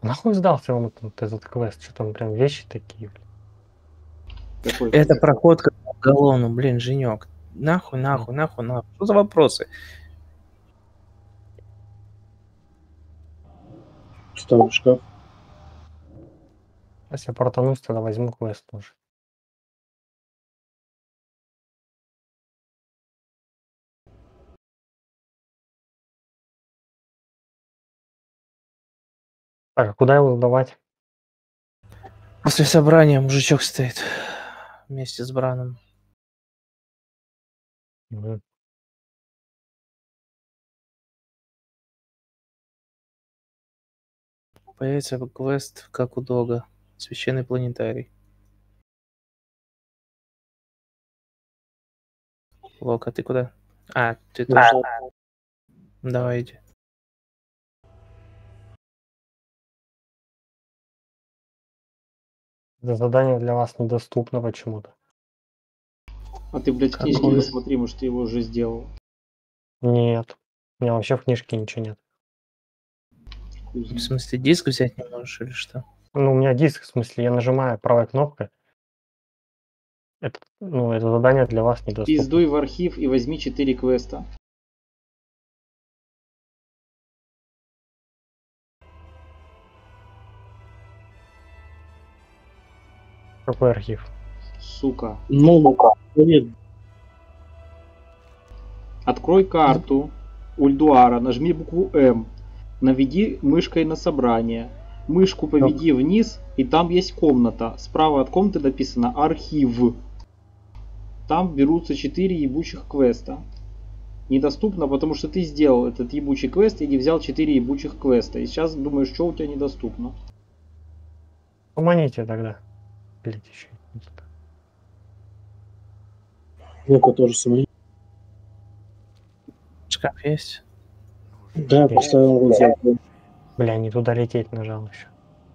Нахуй сдался вам этот квест? Что там прям вещи такие, блин? Какой Это квест? проходка по Галлону, блин, Женек. Нахуй. Что за вопросы? Ставлю шкаф. Если я портанусь, тогда возьму квест тоже. Так, а куда его сдавать? После собрания мужичок стоит вместе с Браном. Мгм. Появится квест, как у Дога. Священный планетарий. Лок, а ты куда? А, ты тоже. Давайте. Это задание для вас недоступно почему-то. А ты, блядь, книжки Какое? посмотри, может, ты его уже сделал. Нет. У меня вообще в книжке ничего нет. Хуй В знает. смысле, диск взять не можешь или что? Ну, у меня диск, в смысле, я нажимаю правой кнопкой. Это задание для вас недоступно. Пиздуй в архив и возьми 4 квеста. Какой архив? Сука. Ну-ка. Нет. Открой карту Ульдуара, нажми букву М. Наведи мышкой на собрание. Мышку поведи вниз, и там есть комната. Справа от комнаты написано архив. Там берутся 4 ебучих квеста. Недоступно, потому что ты сделал этот ебучий квест и не взял 4 ебучих квеста. И сейчас думаешь, что у тебя недоступно. Поманите тогда. Блять, еще. Ну-ка, тоже самое. Шкаф есть? Да, поставил вот за. Бля, не туда лететь нажал еще.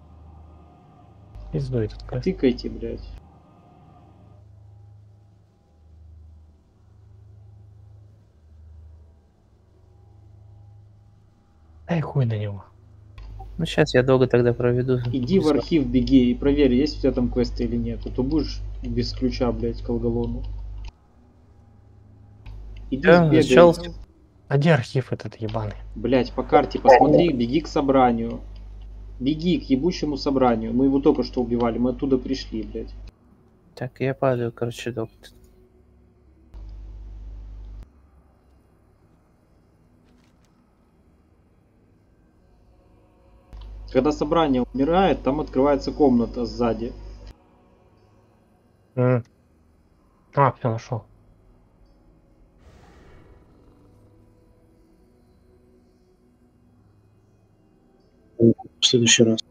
Пизду этот квест. Тыкайте, блядь. Дай хуй на него. Ну, сейчас я долго тогда проведу. Иди в архив, беги и проверь, есть у тебя там квесты или нет. А то будешь без ключа, блядь, к алгалону. Иди Да, сбегай. начал. А где архив этот ебаный? Блять, по карте посмотри, беги к собранию. Беги к ебучему собранию. Мы его только что убивали, мы оттуда пришли, блядь. Так, я падаю, короче, док. Когда собрание умирает, там открывается комната сзади. А, все, нашел. В следующий раз.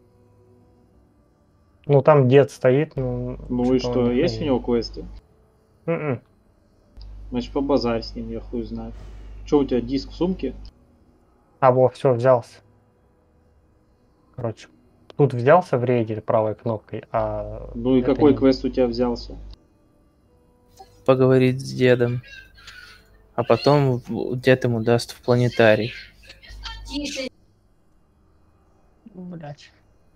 Ну там дед стоит, Ну и что-то что, он не есть у ходит. него квесты? М-м. Значит, побазарь с ним, я хуй знаю. Че у тебя, диск в сумке? А, во, все, взялся. Короче, тут взялся в рейде правой кнопкой, а... Ну и это какой не- квест у тебя взялся? Поговорить с дедом. А потом дед ему даст в планетарий. Блять.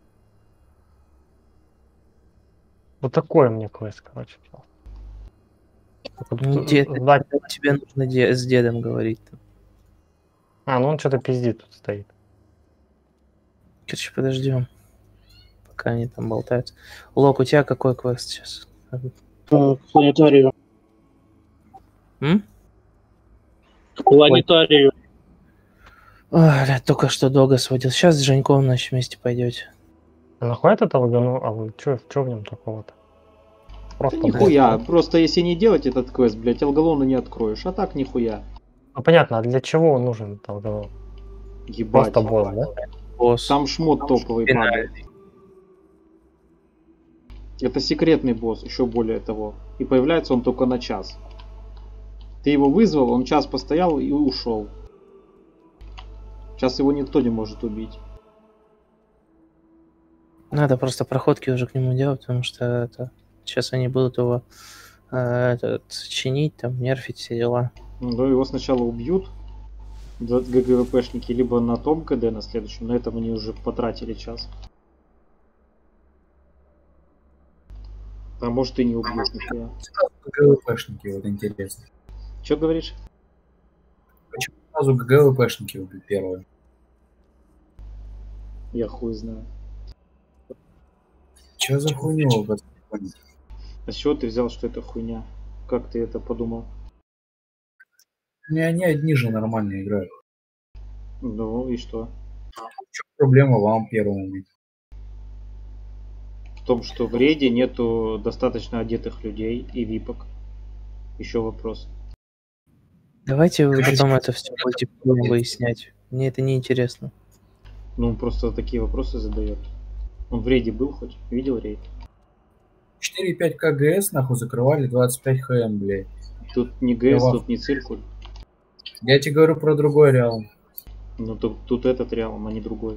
Вот такой мне квест, короче, взял. Ну, дед, Сдать- тебе нужно с дедом говорить. А, ну он что-то пиздит тут стоит. Короче, подождем, пока они там болтаются. Лок, у тебя какой квест сейчас? К планетарию. М? К планетарию. Ой, блядь, только что долго сводил. Сейчас с Женьком, значит, вместе пойдете. А нахуй этот алгану? А вы чё в нем такого-то? Да Просто нихуя, бот. просто если не делать этот квест, блядь, алгалону не откроешь, а так нихуя. Ну понятно, а для чего он нужен этот алгану? Ебать. Просто бот, да? Босс. Там шмот топовый падает. финальный. Это секретный босс, еще более того. И появляется он только на час. Ты его вызвал, он час постоял и ушел. Сейчас его никто не может убить. Надо просто проходки уже к нему делать, потому что сейчас они будут его чинить, там, нерфить, все дела. Ну, его сначала убьют ГГВПшники, либо на том КД на следующем. На этом они уже потратили час. А может и не убьет нихуя. ГГВПшники, вот интересно. Че говоришь? Почему сразу ГГВПшники убили первые? Я хуй знаю. Че за хуйню вы вас не поняли? А с чего ты взял, что это хуйня? Как ты это подумал? Не, они одни же нормально играют. Ну и что? В чем проблема вам первому? В том, что в рейде нету достаточно одетых людей и випок. Еще вопрос. Давайте вы Скажите, потом это все будете выяснять. Мне это не интересно. Ну, он просто такие вопросы задает. Он в рейде был хоть? Видел рейд? 4,5 КГС нахуй закрывали 25 ХМ, блядь. Тут не ГС, тут не циркуль. Я тебе говорю про другой реал. Ну, тут этот реалом, а не другой.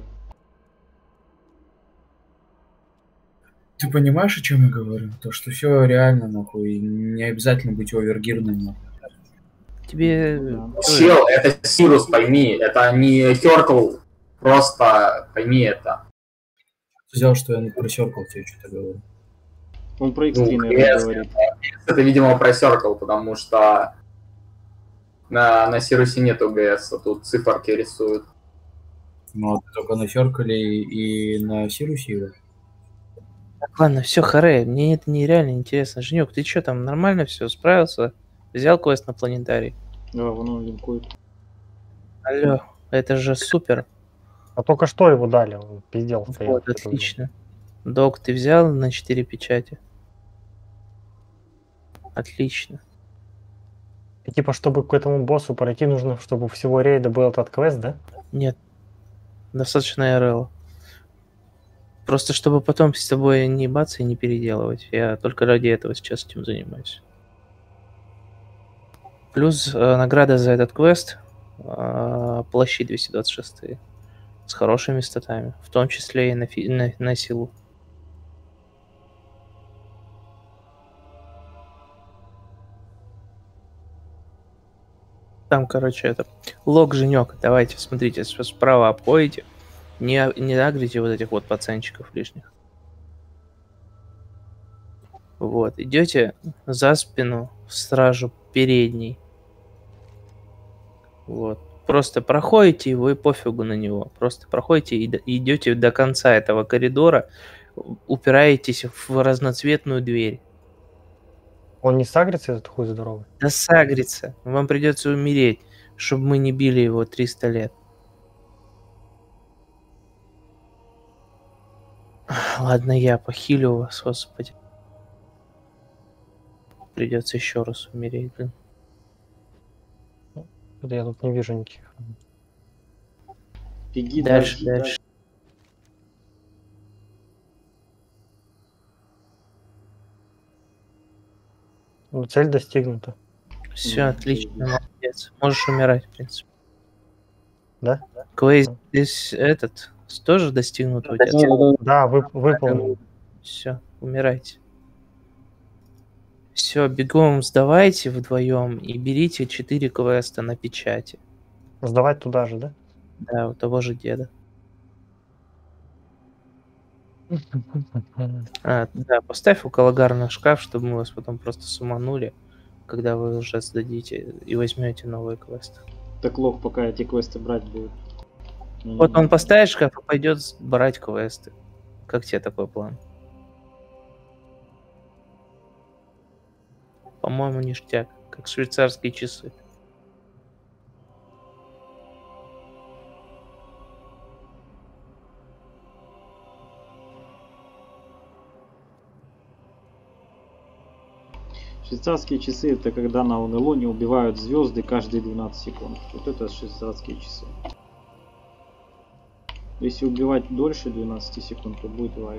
Ты понимаешь, о чем я говорю? То, что все реально, нахуй, и не обязательно быть овергирным, нахуй. Тебе... Ну, да. Чел, это Сирус, пойми, это не Теркл, просто пойми это. Ты взял, что я не про Circle тебе что-то говорю. Он про X3, Ну, наверное, ГС, говорит. это, видимо, про Circle, потому что на Сирусе нету ГС, а тут циферки рисуют. Ну, а ты только на Circle и на Сирусе его. Так, ладно, все, харе, мне это нереально интересно. Женек, ты что там, нормально все, справился? Взял квест на планетарий? Да, вон он линкует. Алло, это же супер. А только что его дали, он пиздел стоял. Вот, отлично. Док, ты взял на 4 печати? Отлично. И типа, чтобы к этому боссу пройти, нужно, чтобы у всего рейда был этот квест, да? Нет, достаточно РЛ. Просто чтобы потом с тобой не ебаться и не переделывать. Я только ради этого сейчас этим занимаюсь. Плюс награда за этот квест, плащи 226 с хорошими статами, в том числе и на силу. Там, короче, это лог Женек. Давайте, смотрите, справа обходите. Не агрите вот этих вот пацанчиков лишних. Вот, идете за спину в стражу передней. Вот. Просто проходите его и пофигу на него. Просто проходите и идете до конца этого коридора, упираетесь в разноцветную дверь. Он не сагрится, этот хуй здоровый? Да сагрится. Вам придется умереть, чтобы мы не били его 300 лет. Ладно, я похилю вас, господи. Придется еще раз умереть, блин. Да я тут не вижу никаких. Беги Дальше. Ну, цель достигнута. Все, отлично, молодец. Можешь умирать, в принципе. Да? Квест здесь этот тоже достигнут у тебя. Да, выполнил. Все, умирайте. Все, бегом сдавайте вдвоем и берите 4 квеста на печати. Сдавать туда же, да? Да, у того же деда. Да, поставь около гарна шкаф, чтобы мы вас потом просто суманули, когда вы уже сдадите и возьмете новый квест. Так лох, пока эти квесты брать будет. Вот он поставит шкаф и пойдет брать квесты. Как тебе такой план? По-моему, ништяк, как швейцарские часы. Швейцарские часы это когда на НЛО убивают звезды каждые 12 секунд. Вот это швейцарские часы. Если убивать дольше 12 секунд, то будет лайк.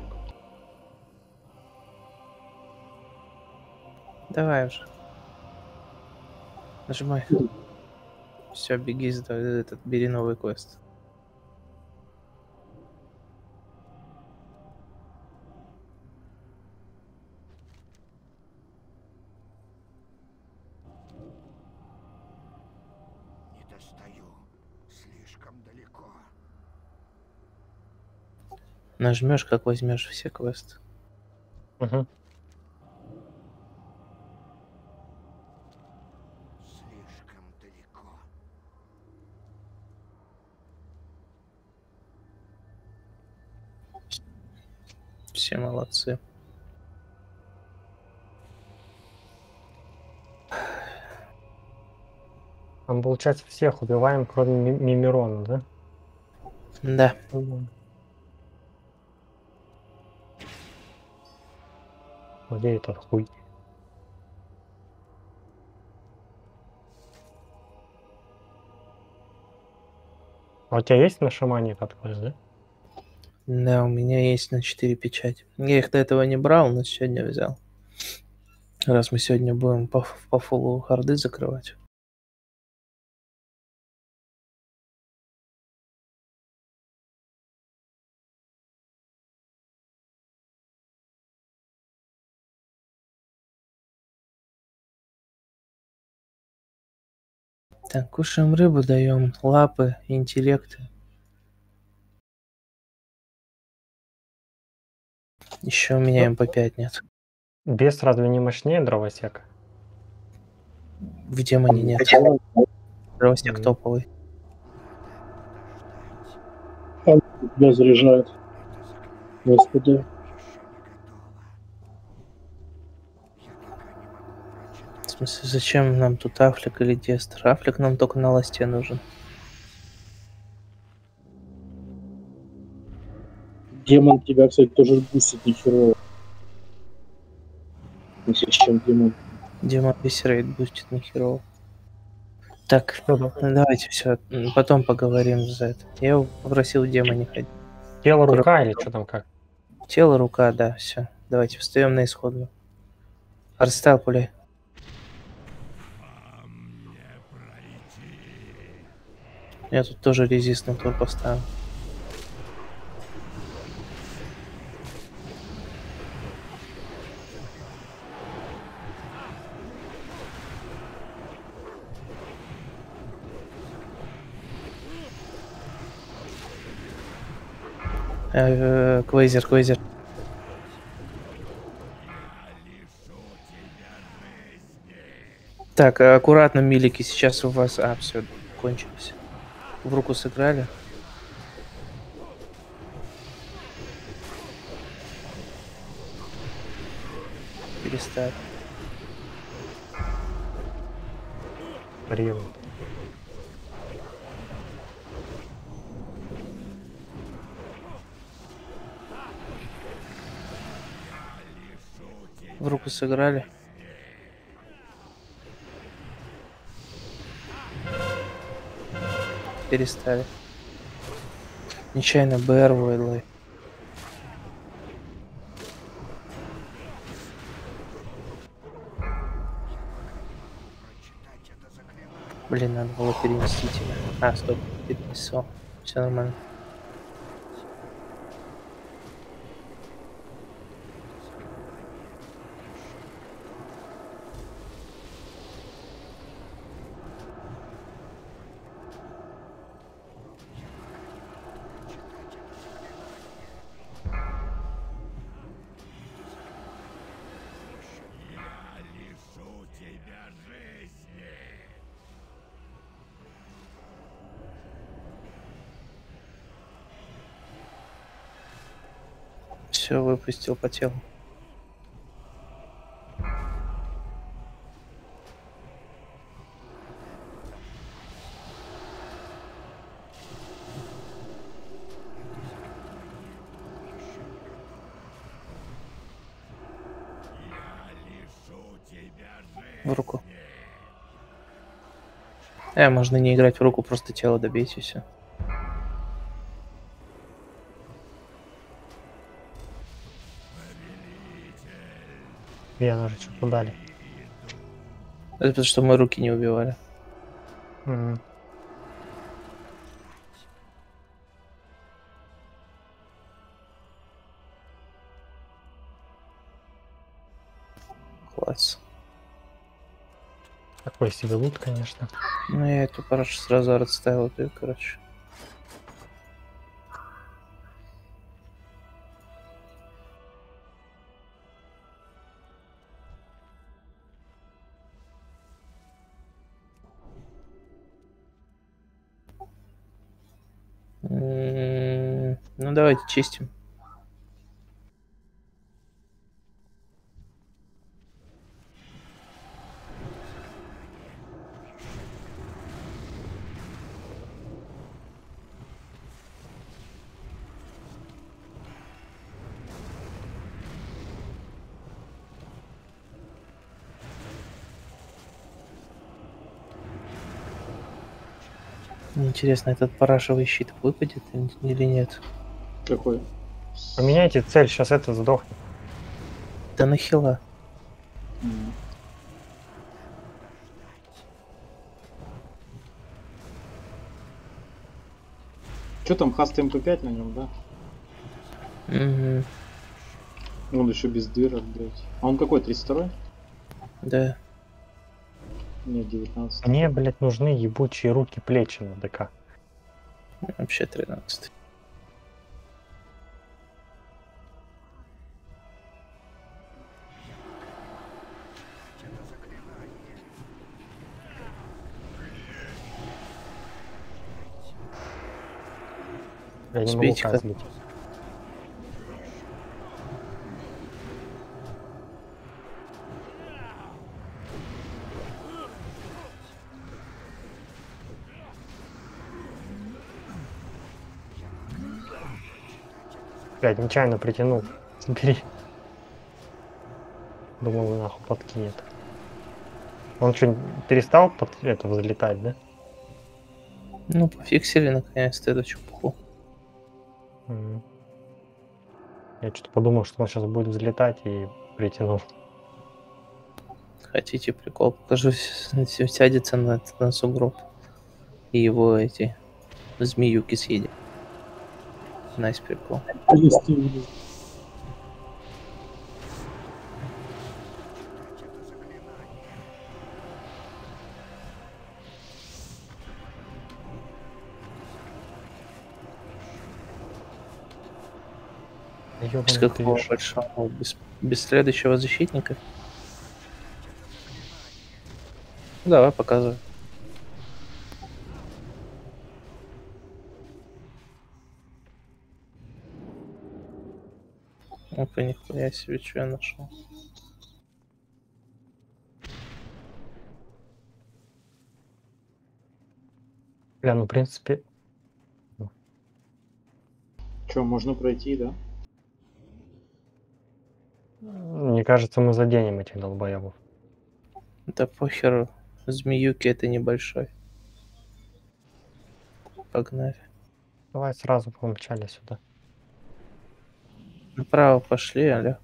Давай уже. Нажимай. Все, беги, бери новый квест. Не достаю. Слишком далеко. Нажмешь, как возьмешь все квесты. Угу. Все молодцы. Там, получается, всех убиваем, кроме Мимирона, да? Да. Где этот хуй? А у тебя есть на шамане этот квест, да? Да, у меня есть на 4 печать. Я их до этого не брал, но сегодня взял. Раз мы сегодня будем по фулу харды закрывать. Так, кушаем рыбу, даем лапы, интеллекты. Еще у меня МП5 нет. Бес разве не мощнее дровосека? В демоне нет. Дровосек топовый. Тебя заряжают. Господи. В смысле, зачем нам тут Афлик или Дестер? Афлик нам только на ласте нужен. Демон тебя, кстати, тоже бустит нехерово. Зачем демон? Демон весь рейд бустит нахерово. Так, Ну, давайте все, потом поговорим за это. Я его попросил в демоне ходить. тело, рука или что там как? Тело, рука, да, все. Давайте встаем на исходную. Арстал пуляй. Я тут тоже резист на тур поставил. Квейзер. Так, аккуратно, милики, сейчас у вас... все, кончилось. В руку сыграли. Перестать. Реву. В руку сыграли. Перестали. Нечаянно БР войдлой. Блин, надо было перенести тебя. Стоп, перенесу. Все нормально. Все, выпустил по телу. В руку. Можно не играть в руку, просто тело добейте, все. Я даже что-то дали. Это потому что мы руки не убивали. Класс. Такой себе лут, конечно. Ну, я эту парашу сразу отставил, ты, короче. Ну, давайте чистим. Интересно, этот парашевый щит выпадет или нет? Какой? Поменяйте цель, сейчас это сдохнет. Да нахила. Что там, хаст МП5 на нем, да? Угу. Он еще без дырок, блядь. А он какой, 32-й? Да. Нет, 19. Мне, блядь, нужны ебучие руки, плечи на ДК. Вообще 13. Я не могу Сбейте К как. сбить. Блядь, нечаянно притянул. Забери. Думал, нахуй подкинет. Он что, перестал это взлетать, да? Ну, пофиксили наконец-то эту чепуху. Мгм. Я что-то подумал, что он сейчас будет взлетать и притянул. Хотите прикол? Покажу, сядется на сугроб. И его эти змеюки съедят. Найс прикол. Без Ёбаный какого ты ж. большого? Без следующего защитника? Давай, показывай. Ну-ка, нихуя себе, что я нашел. Бля, ну в принципе. Че, можно пройти, да? Мне кажется, мы заденем этих долбоебов. Да похер, змеюки это небольшой. Погнали. Давай сразу помчали сюда. Направо пошли, аля.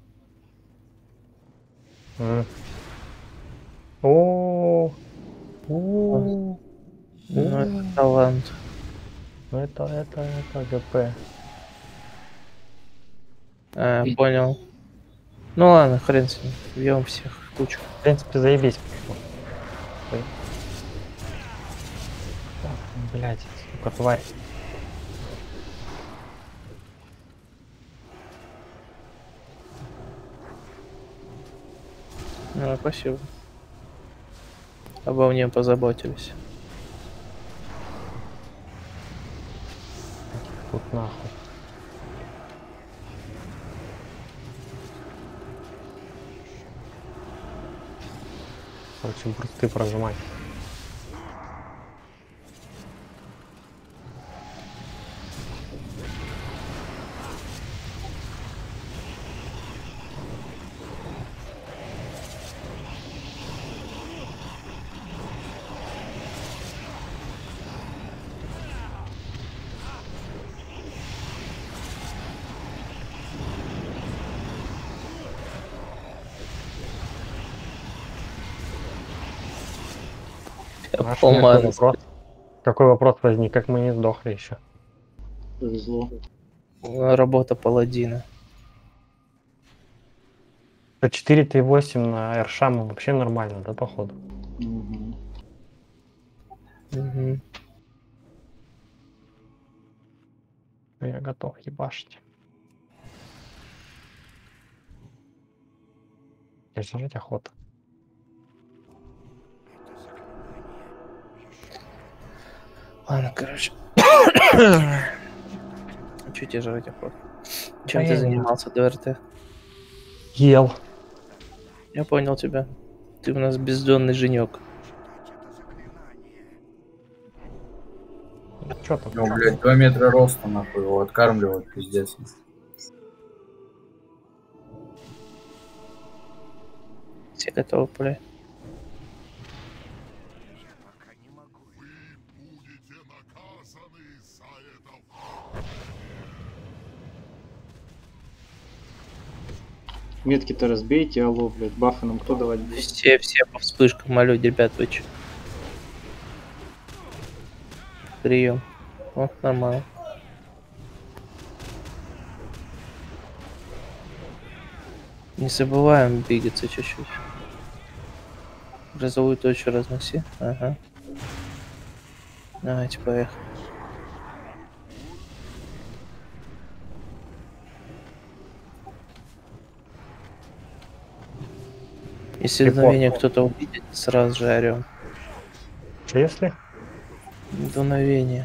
О, Ну, это талант. ну это ГП. Понял. Ну ладно, хрен с ним. Бьем всех в кучу. В принципе, заебись пошло. Блять, сука, тварь. Ну, спасибо. Обо мне позаботились. Тут нахуй. Короче, брусты прожимать. Знаешь, у меня такой вопрос. Какой вопрос возник, как мы не сдохли еще? Повезло. Работа паладина. 4 Т8 на Эршаму вообще нормально, да, походу? Угу. Угу. Я готов ебашить. Я жрать охота. Ладно, короче. Чё тебе жрать охота? Чем Да ты я не- занимался до РТ? Ел. Я понял тебя. Ты у нас бездонный женек. Чё там? Ну, блядь, 2 метра роста, нахуй, его откармливают, пиздец. Все готовы, бля. Пока не могу. Вы будете Метки-то разбейте, алло, блядь, бафы нам кто давать будет? Все по вспышкам, алло, ребят, вы чё? Прием. О, нормально. Не забываем двигаться чуть-чуть. Грозовую точку разноси. Ага. Давайте, поехали. Если дуновение кто-то увидит, сразу же орем. Что если? Дуновение.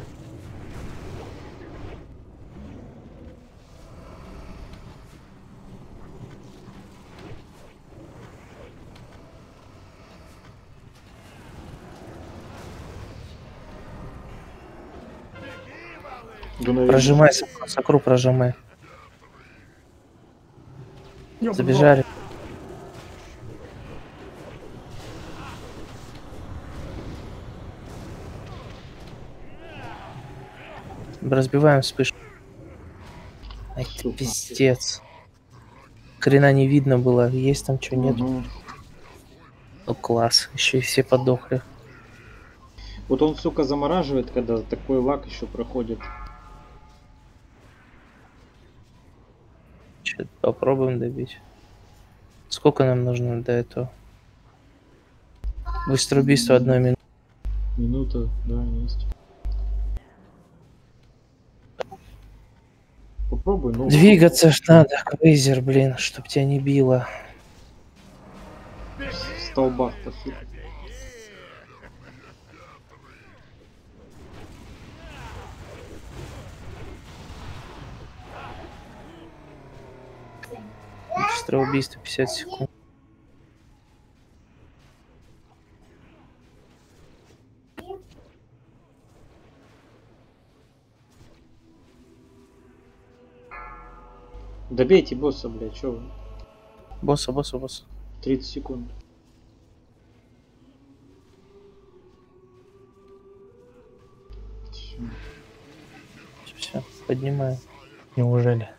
Дуновение. Прожимай, сокру прожимай. Забежали. Разбиваем вспышку. Ай ты Сука. пиздец. Хрена не видно было. Есть там что, нет? Мгм. Ну класс. Еще и все подохли. Вот он, сука, замораживает, когда такой лак еще проходит. Чё, попробуем добить. Сколько нам нужно до этого? Быстрое убийство 1 минуты. Минута, да, есть. Попробуй, ну. Двигаться ж надо, Крейзер, блин, чтоб тебя не било. В столбах-то, сука. Быстрое убийство 50 секунд. Добейте босса, блядь, чё вы? Босса. 30 секунд. Всё. Все, поднимаю. Неужели?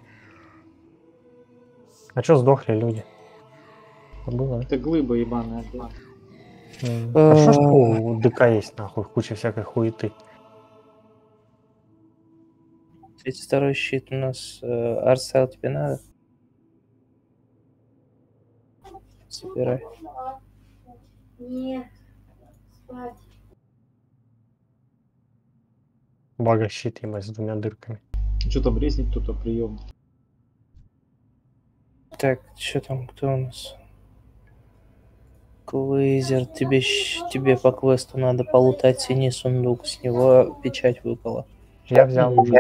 А чё сдохли люди? Было? Это глыба ебаная, блядь. А что ж у ДК есть, нахуй, куча всякой хуеты? 32-й щит у нас. Арсел тебе надо? Собирай. Нет, спать. Бага щит, ебать, с 2 дырками. Что там резнит кто-то прием? Так, что там, кто у нас? Клейзер, тебе по квесту надо полутать синий сундук, с него печать выпала. Я взял уже.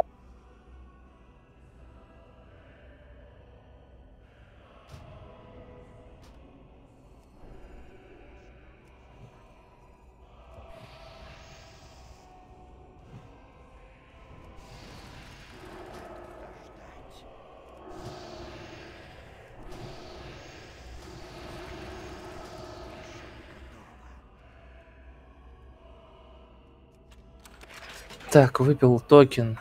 Так, выпил токен.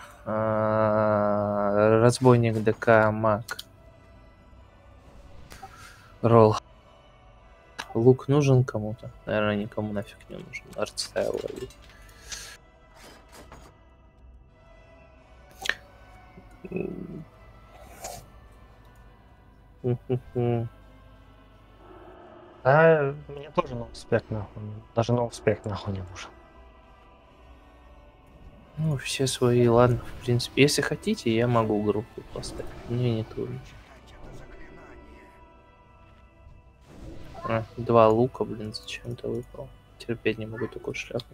Разбойник ДК Маг. Ролл. Лук нужен кому-то? Наверное, никому нафиг не нужен. Артстайл ловить. А мне тоже на успех, нахуй. Даже на успех, нахуй, не нужен. Ну, все свои, ладно, в принципе. Если хотите, я могу группу поставить. Мне не трудно. 2 лука, блин, зачем-то выпал. Терпеть не могу такую шляпу.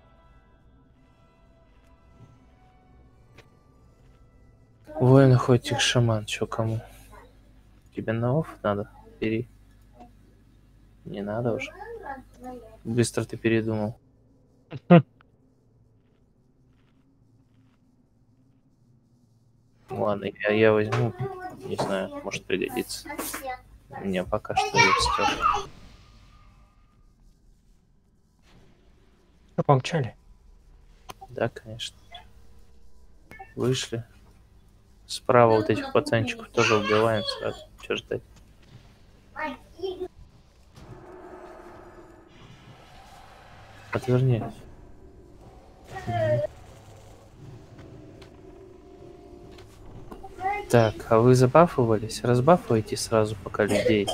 Воин, охотник, шаман. Чё, кому? Тебе на офф надо? Бери. Не надо уже. Быстро ты передумал. Ладно, я возьму. Не знаю, может пригодится. Мне пока что есть тоже. Что, помчали? Да, конечно. Вышли. Справа вот этих пацанчиков тоже убиваем сразу. Чё ждать? Отверни. Так, а вы забафывались? Разбафывайте сразу, пока людей.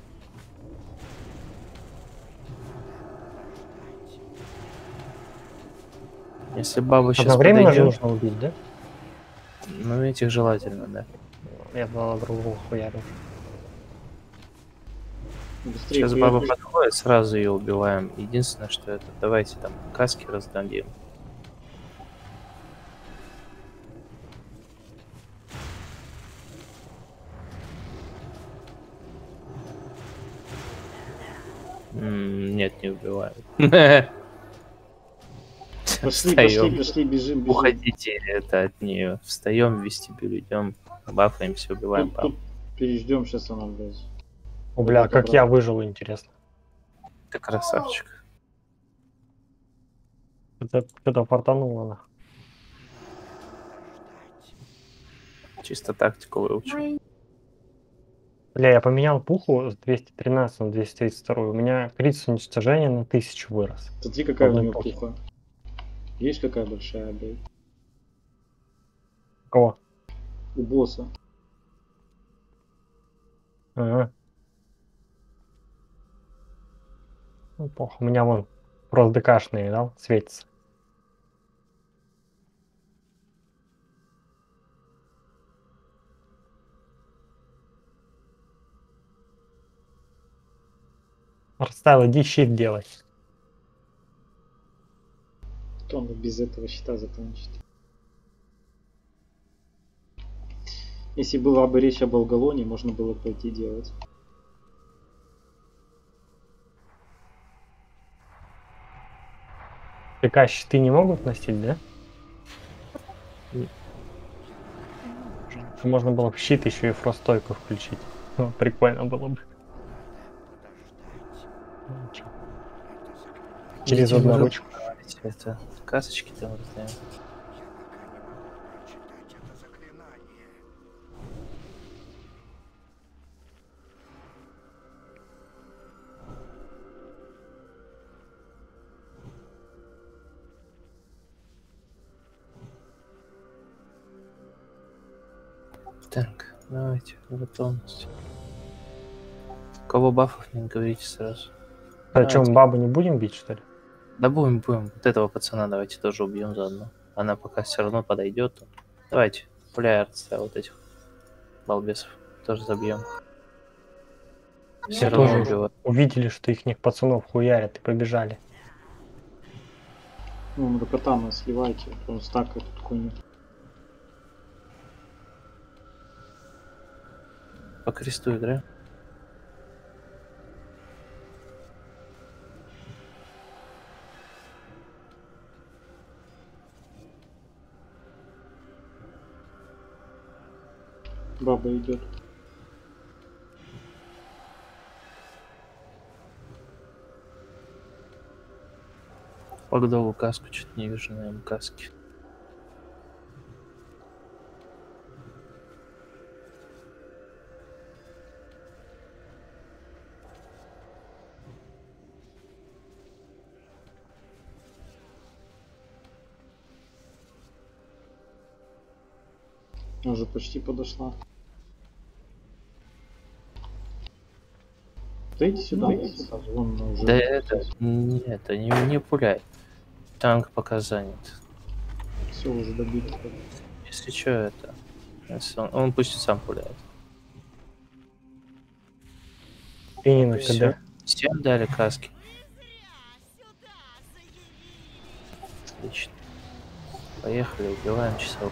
Если баба сейчас Одновременно же подойдет, нужно убить, да? ну этих желательно, да. Я два другого хуярю. Быстрее Сейчас хуярь. баба подходит, сразу ее убиваем. Единственное, что это, давайте там каски раздадим. Нет, не убиваем. Пошли, Встаем. пошли, бежим. Уходите это от нее. Встаем в вестибюль, идем, бафаемся, убиваем Тут переждем, сейчас она, блядь. О, бля, Вот как это я брат. выжил, интересно. Ты красавчик. Это фартануло, нахуй. Чисто тактику выучил. Бля, я поменял пуху с 213 на 232. У меня крит уничтожения на 1000 вырос. Смотри, какая у Одной него пухи. пуха. Видишь, какая большая, блядь. Кого? У босса. Ага. Ну, плохо. У меня вон просто ДКшные, да, светится. Арстайл, иди щит делай. То он без этого щита закончит. Если была бы речь об Алгалоне, можно было пойти делать. ТК щиты не могут носить, да? Можно было бы щит еще и фростойку включить. Ну, прикольно было бы. Ну, чё. Через Идите, одну вы ручку. Это касочки там раздаем. Читать это заклинание. Так, давайте, готовность. У кого бафов, не говорите сразу. А что, мы бабу не будем бить, что ли? Да будем. Вот этого пацана давайте тоже убьем заодно. Она пока все равно подойдет. Давайте, пуляй артстайл вот этих балбесов. Тоже забьем. Все Все равно тоже убивают. увидели, что их пацанов хуярят и побежали. Ну, Мракотана сливайте, он стакает тут хуйню. По кресту играем. Баба идет. Погодову каску что-то не вижу на ему каске. Уже почти подошла. Да иди сюда, сразу, вон уже. Да это, нет, не пуляй. Танк пока занят. Все уже добили. Если что, это... Если он пусть сам пуляет. Пинину Всё. КД. Всем дали каски. Отлично. Поехали, убиваем часов.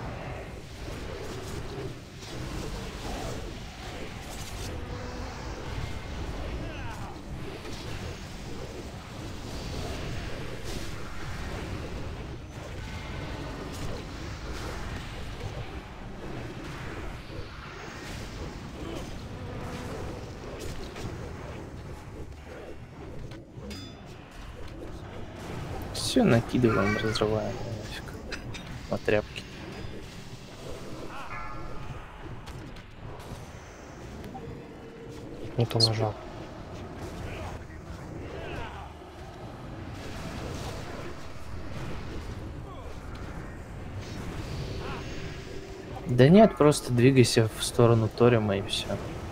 Все накидываем, разрываем нафиг. На тряпки. Не то нажал. Да нет, просто двигайся в сторону Торима и все.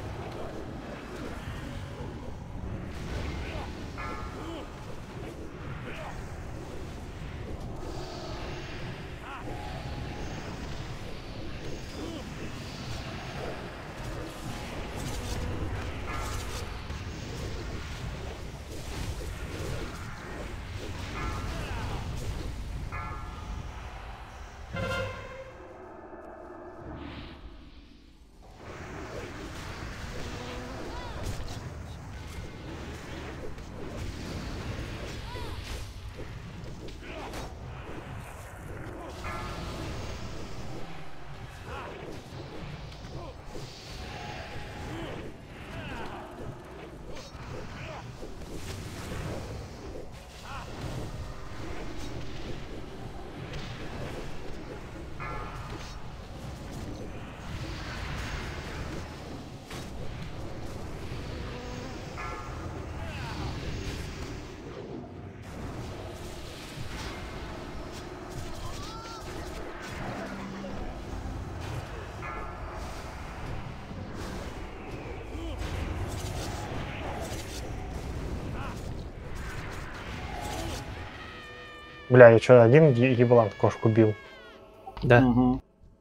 Бля, я что, один еблан кошку бил? Да. Угу.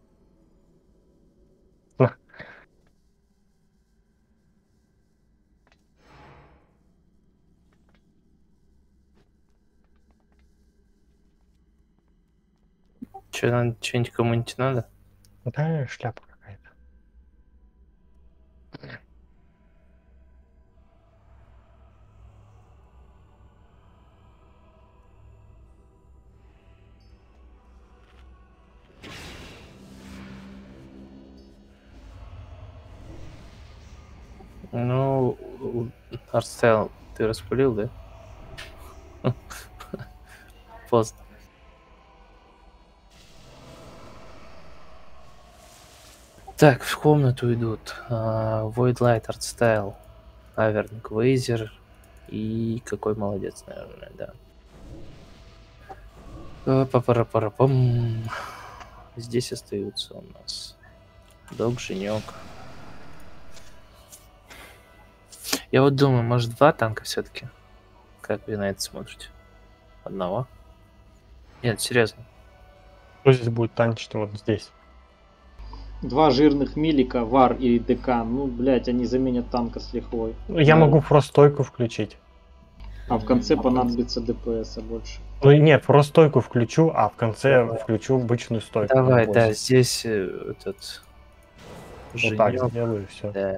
Что-нибудь кому-нибудь надо? Да, шляпа какая-то. Ну, Арстайл, ты распылил, да? Поздно. Так, в комнату идут Void Light, Artstyle, Аверн, Квейзер и какой молодец, наверное, да. Папарапарапам. Здесь остаются у нас Дог, Женек. Я вот думаю, может 2 танка все-таки? Как вы на это смотрите? Одного? Нет, серьезно. Кто здесь будет танчить вот здесь? 2 жирных милика, Вар и Декан. Ну, блядь, они заменят танка с лихвой. Ну, я могу фростойку включить. А в конце понадобится ДПС больше. Ну нет, фростойку включу, а в конце включу обычную стойку. Давай, Вот да, здесь. здесь этот... Вот так Женёк, сделаю, все. да.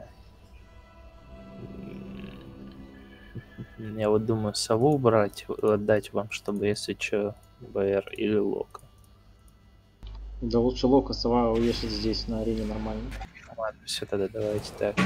Я вот думаю, сову убрать, отдать вам, чтобы, если что, БР или Лока. Да лучше Лока сова увешать здесь на арене нормально. Ладно, все, тогда давайте так.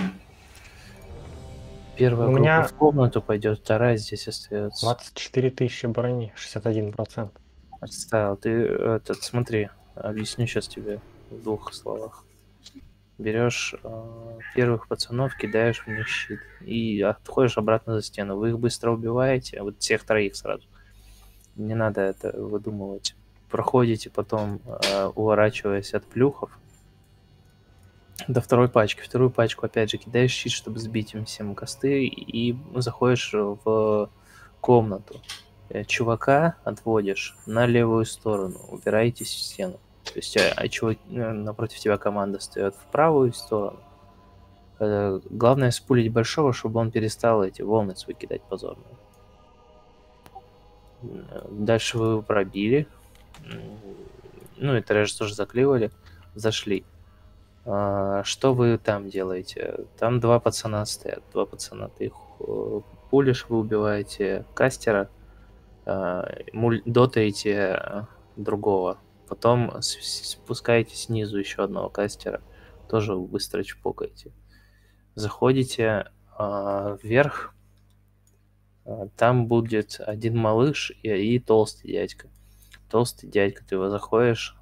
Первая У группа меня в комнату пойдет, вторая здесь остается. 24 тысячи брони, 61%. Отставил. Ты этот, смотри, объясню сейчас тебе в 2 словах. Берешь первых пацанов, кидаешь в них щит и отходишь обратно за стену. Вы их быстро убиваете, вот всех 3 сразу. Не надо это выдумывать. Проходите потом, уворачиваясь от плюхов, до второй пачки. Вторую пачку опять же кидаешь щит, чтобы сбить им всем косты, и заходишь в комнату. Чувака отводишь на левую сторону, упираетесь в стену. То есть чувак напротив тебя команда встает в правую сторону. Главное спулить большого, чтобы он перестал эти волны свои кидать позорные. Дальше вы его пробили. Ну и трэш тоже заклеивали. Зашли. Что вы там делаете? Там 2 пацана стоят. 2 пацана. Ты их пулишь, вы убиваете кастера, дотаете другого. Потом спускаете снизу еще одного кастера. Тоже быстро чпокаете. Заходите вверх. Там будет один малыш и толстый дядька. Толстый дядька, ты его заходишь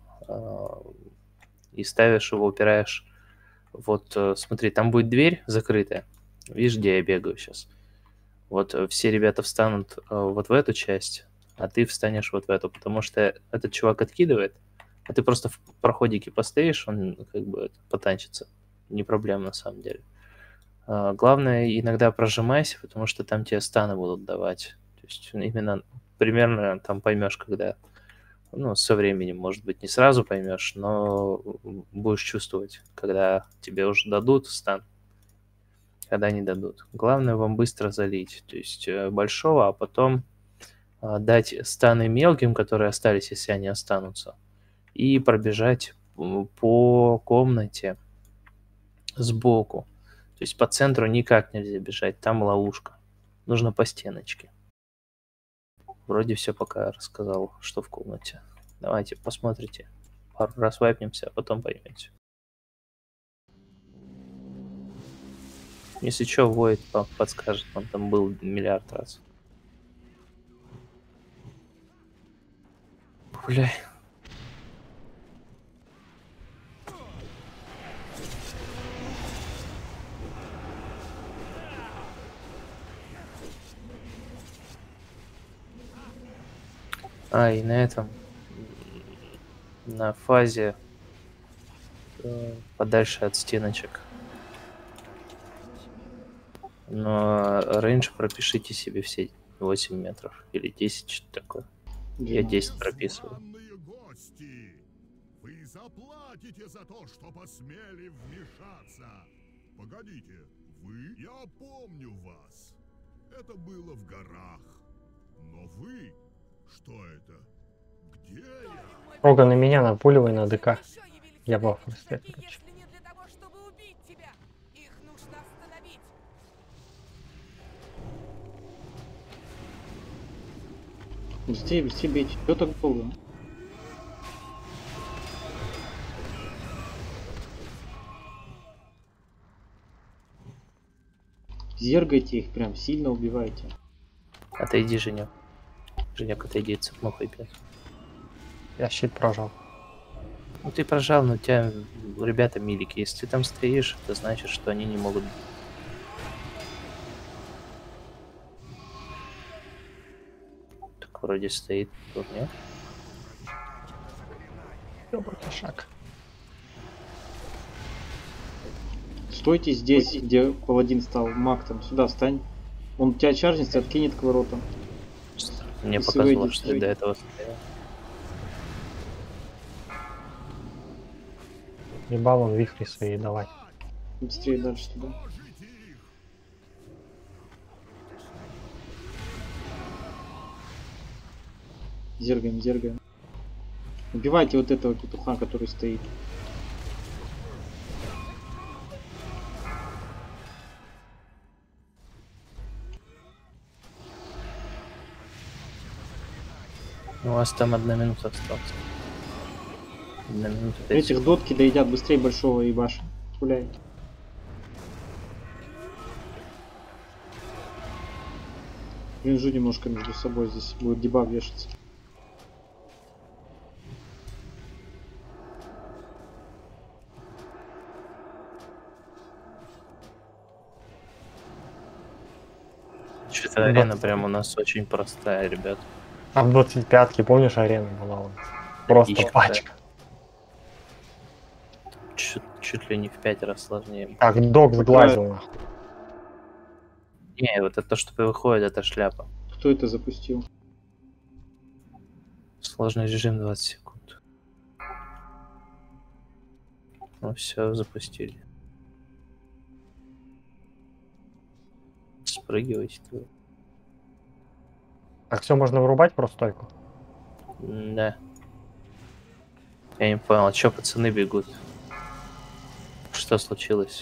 и ставишь его, упираешь. Вот, смотри, там будет дверь закрытая. Видишь, где я бегаю сейчас? Вот все ребята встанут вот в эту часть, а ты встанешь вот в эту, потому что этот чувак откидывает, а ты просто в проходике постоишь, он как бы потанчится. Не проблема на самом деле. Главное, иногда прожимайся, потому что там тебе станы будут давать. То есть именно примерно там поймешь, когда... Ну, со временем, может быть, не сразу поймешь, но будешь чувствовать, когда тебе уже дадут стан, когда не дадут. Главное вам быстро залить, то есть большого, а потом дать станы мелким, которые остались, если они останутся, и пробежать по комнате сбоку. То есть по центру никак нельзя бежать, там ловушка. Нужно по стеночке. Вроде все пока рассказал, что в комнате. Давайте посмотрите. Пару раз вайпнемся, а потом поймете. Если что, Войд подскажет, он там был миллиард раз. Бля. И на этом, на фазе подальше от стеночек. Но рейндж пропишите себе все 8 метров или 10, что-то такое. Я 10 прописываю. Гости, вы заплатите за то, что посмели вмешаться. Погодите, вы? Я помню вас. Это было в горах. Но вы? Что это? Где я? Рога на меня напуливай на ДК. Я баф короче. Быстрее, быстрее бейте. Что так долго? Зергайте их прям, сильно убивайте. Отойди, Женек. Женек, отойди, цепнухай 5. Я щит прожал. Ну ты прожал, но у тебя ребята милики. Если ты там стоишь, это значит, что они не могут... Так вроде стоит, тут нет. Шаг. Стойте здесь, где паладин стал. Маг там, сюда встань. Он тебя чаржится, откинет к воротам. Мне Если показалось, выйдет, что я до выйдет. этого стоял. Ебал он вихри свои, давай. Быстрее дальше туда. Зергаем, зергаем. Убивайте вот этого петуха, который стоит. У вас там 1 минута осталась. 1 минута 5 Этих дотки доедят быстрее большого и баши. Гуляй. Винжу немножко между собой, здесь будет дебаг вешаться. Что-то арена прям у нас очень простая, ребят. А в 25-ке, помнишь, арена была у нас? Просто Ещё пачка. Чуть ли не в 5 раз сложнее. Как док сглазил, нахуй. Не, вот это то, что выходит, это шляпа. Кто это запустил? Сложный режим 20 секунд. Ну все, запустили. Спрыгивайте туда. Так, все можно вырубать просто стойку. Да. Я не понял, а чё пацаны бегут? Что случилось?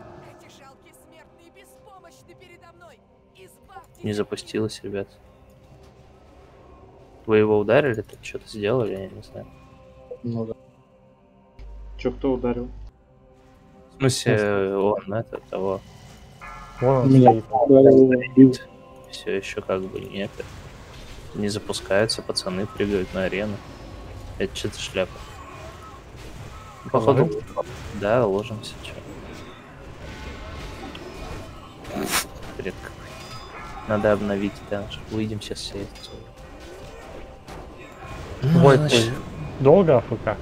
Не запустилось, ребят. Вы его ударили, так что-то сделали, я не знаю. Ну да. Чё, кто ударил? В смысле, он это того. Вон он Меня стоит. убил. Все еще как бы нет. Не запускаются, пацаны прыгают на арену. Это что-то шляпа. Походу, да, ложимся. Чё. бред какой. Надо обновить, да. Выйдем сейчас все. Войт, долго АФК?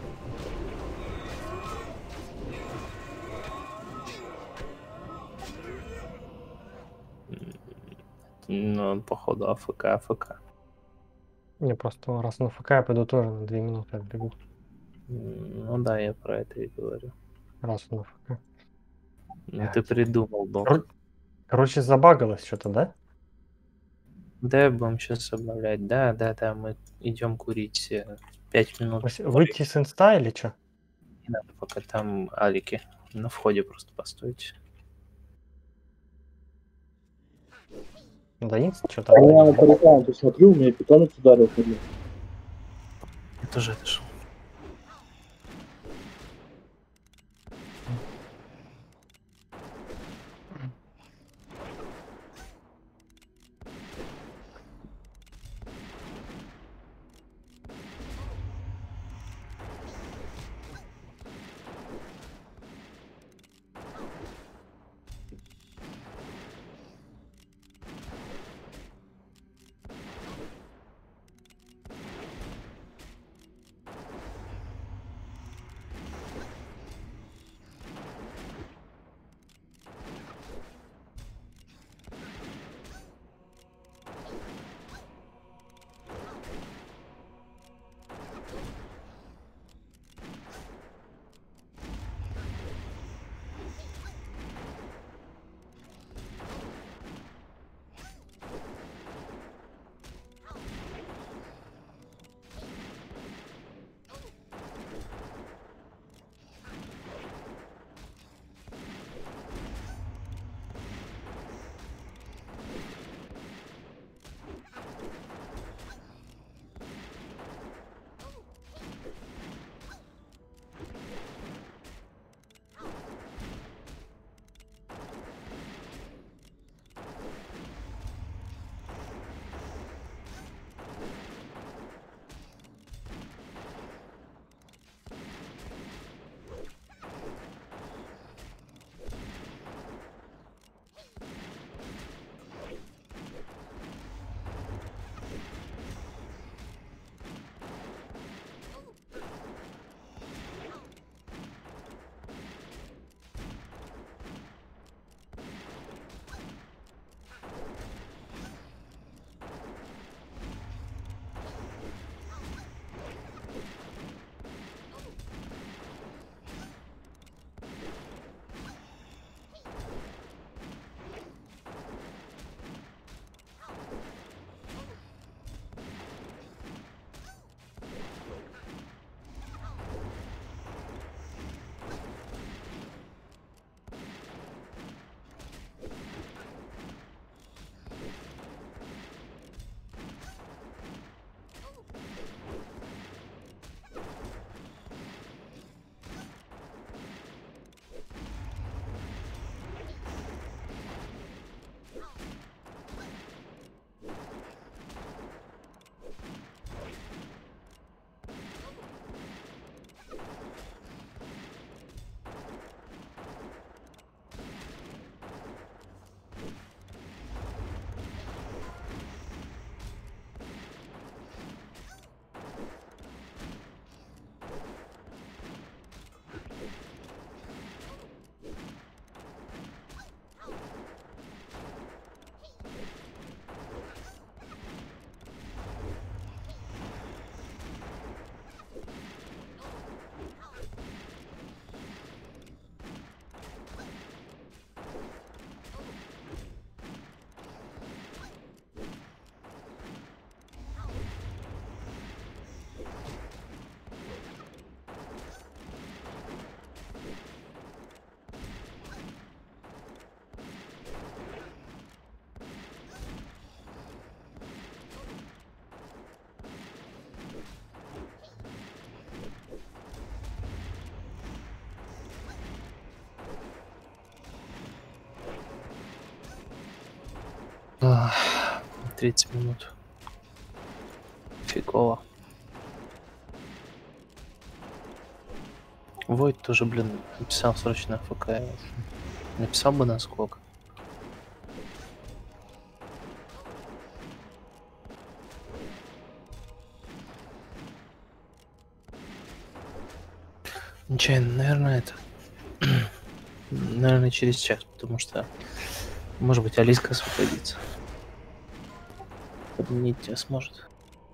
Ну, походу, АФК. Не, просто раз на АФК я пойду тоже на 2 минуты отбегу. Ну да, я про это и говорю. Раз на АФК. Ну ты придумал, док. Короче, забагалось что-то, да? Да, будем сейчас обновлять. Да, мы идем курить 5 минут. Выйти с инста или что? Не надо, пока там алики. На входе просто постойте. Да инст что-то. Я по рекламу посмотрю, у меня питомец ударил. Я тоже отошел. Ах, 30 минут. Фигово. Войт тоже, блин, написал срочно АФК. Написал бы насколько. Нечаянно, наверное, это... Наверное, через час, потому что, может быть, Алиска освободится. Подменить тебя сможет.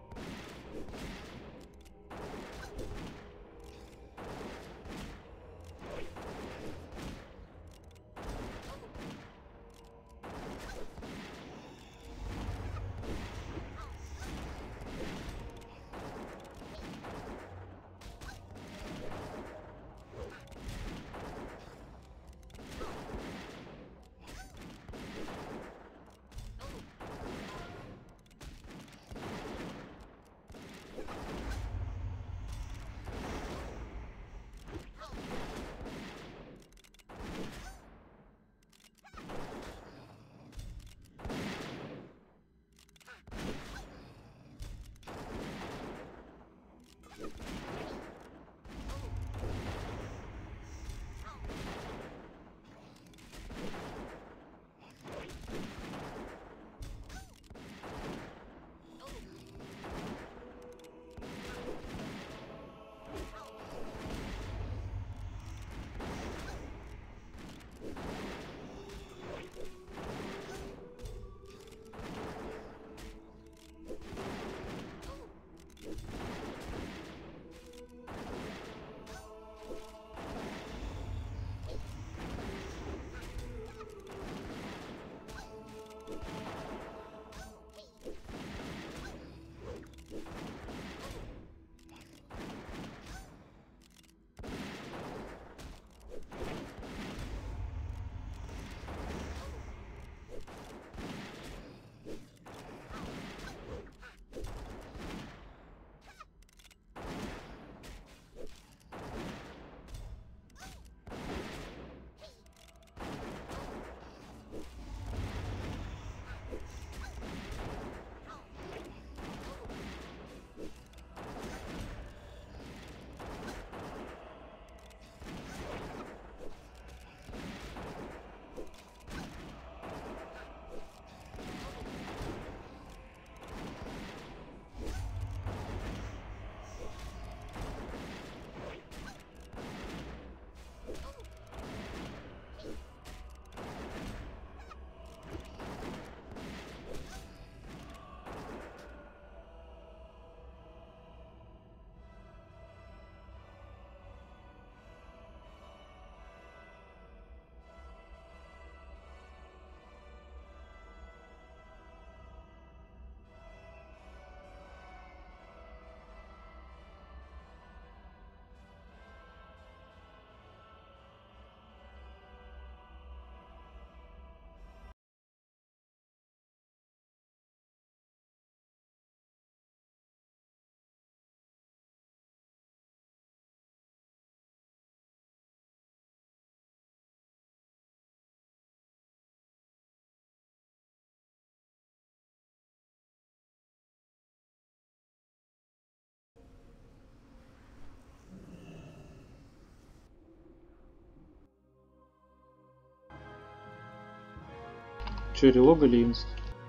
Че, релог или инст?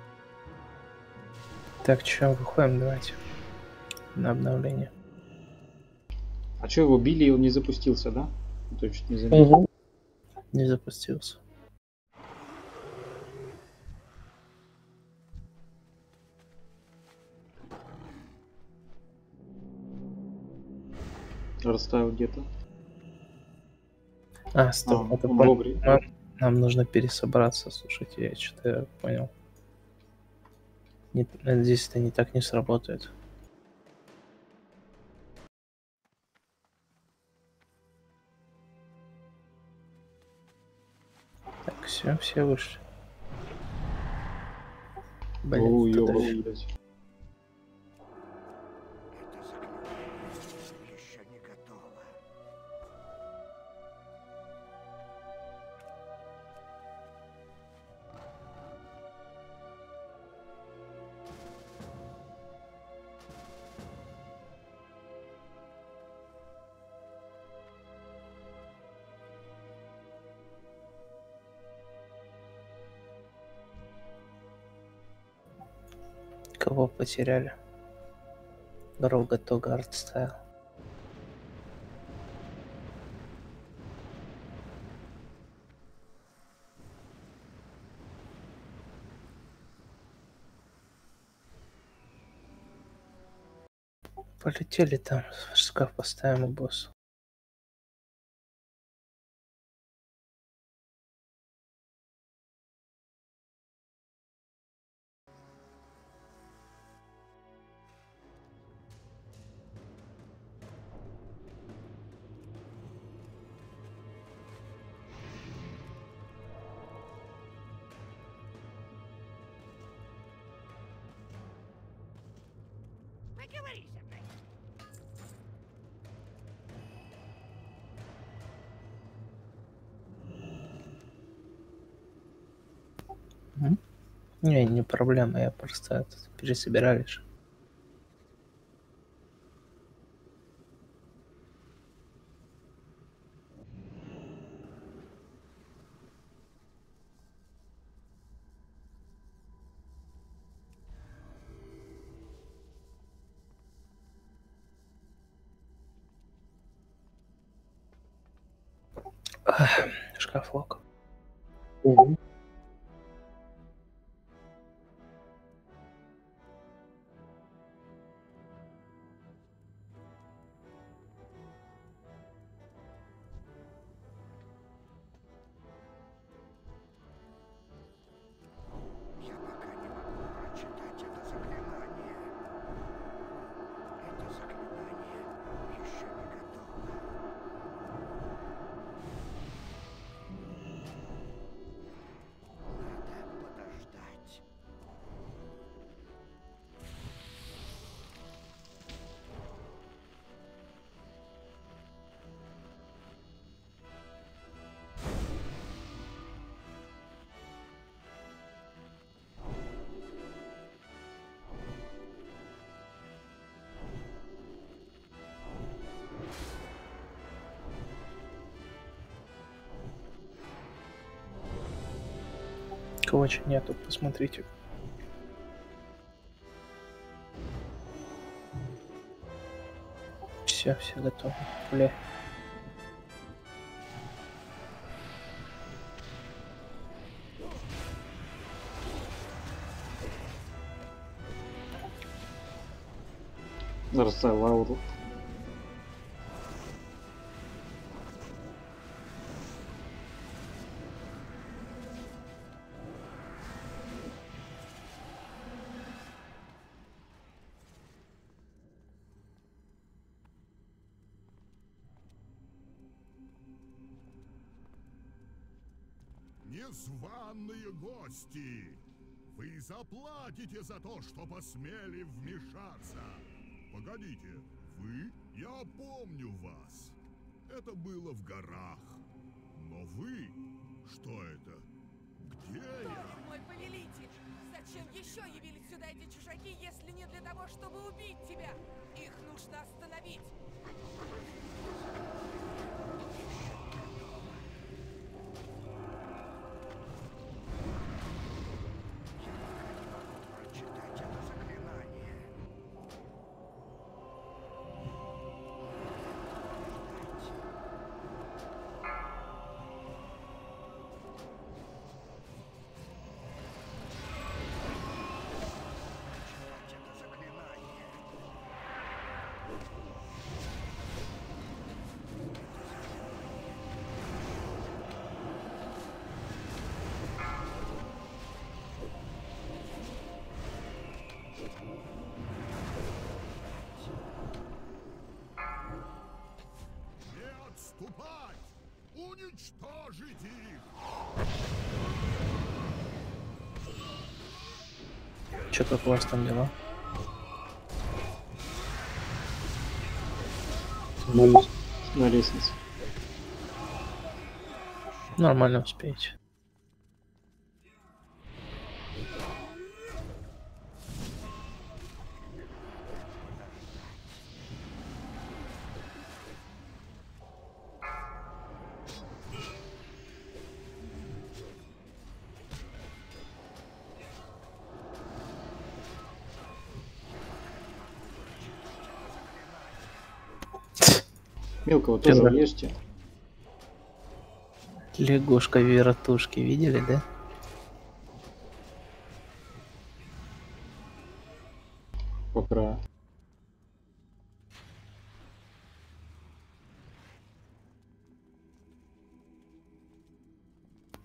Так, чё, выходим, давайте. На обновление. А че, его били, и он не запустился, да? А то я чуть не заметил. Не запустился. Расставил где-то. А, стоп, это он понял. добрый. Нам нужно пересобраться, слушайте, я что-то понял. Здесь это не так не сработает. Так, все вышли. Блин, Ой, кто-то ёбаный, блядь. Еще не готово. Кого потеряли? Дорога то Гардстайл. Полетели там, шкаф поставим у босса. Не проблема, я просто пересобирали же. Шкаф лог. Угу. Кого-то нету, посмотрите. Все готово. Бля. Зараз це лауру. Незваные гости! Вы заплатите за то, что посмели вмешаться. Погодите, вы? Я помню вас. Это было в горах. Но вы? Что это? Где я? Мой повелитель! Зачем еще явились сюда эти чужаки, если не для того, чтобы убить тебя? Их нужно остановить! Отступать! Уничтожить их! Че как у вас там дела? На лестнице. Нормально успеете. Мелкого тоже ешьте. Лягушка-вертушки, видели, да? Пока.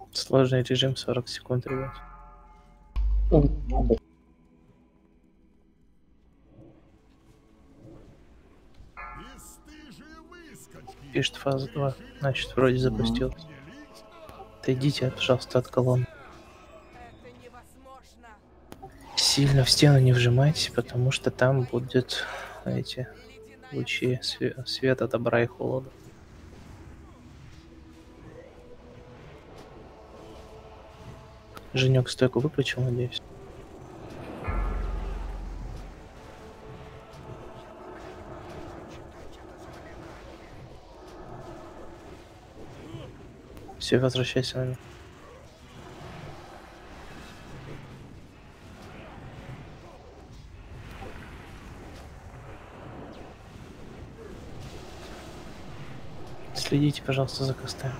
Сложный режим 40 секунд, ребят. Бесстыжие выскочки! Пишет фаза 2. Значит, вроде запустилась. Отойдите, пожалуйста, от колонны. Это невозможно. Сильно в стену не вжимайтесь, потому что там будут эти Ледяная лучи света, добра и холода. Женек стойку выключил, надеюсь. Все, возвращайся на них. Следите, пожалуйста, за костями.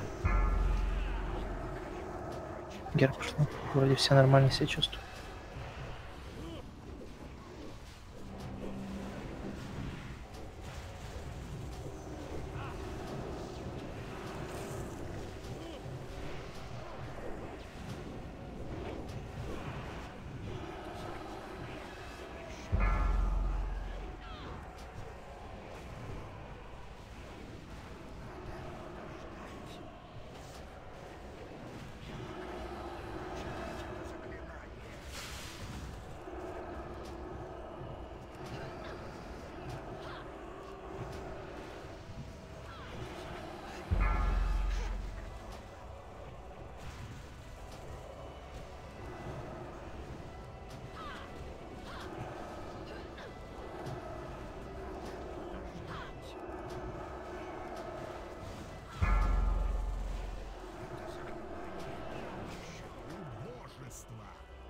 Гер пошло. Вроде все нормально себя чувствуют. Убожество!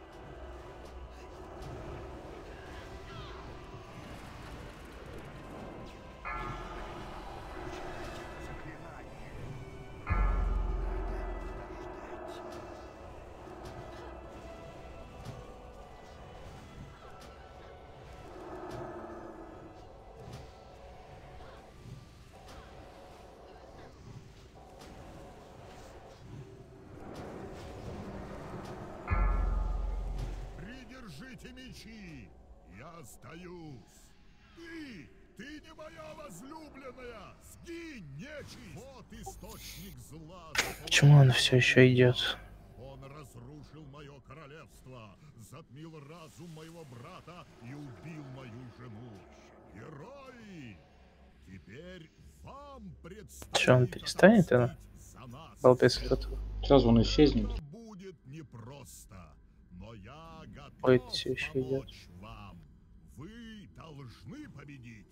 Придержите мечи! Я сдаюсь! Ты не моя возлюбленная! Сгинь, нечисть! Вот источник зла! Почему он все еще идет? Он разрушил мое королевство, затмил разум моего брата и убил мою жену. Герои! Теперь вам предстоит Что, он перестанет, отомстить за нас Балбес всех. кто-то. Сейчас он исчезнет. Это будет непросто, но я готов Ой, всё ещё идёт. помочь вам. Вы должны победить.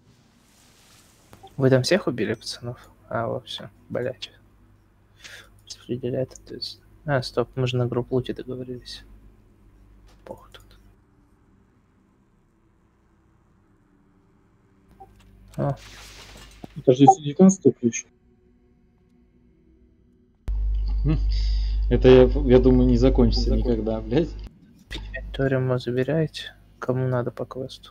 Вы там всех убили, пацанов? А, вот все, блядь. Распределяет ответственность. А, стоп, мы же на группу лути договорились. Похуй тут. О, Это же 19 ключ. Это, я думаю, не закончится никогда, блядь. Ториума забираете, кому надо по квесту.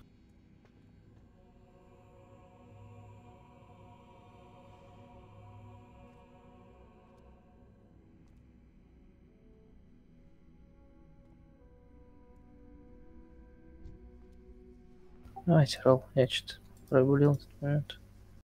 Давайте, ролл, я что-то прогулил этот момент.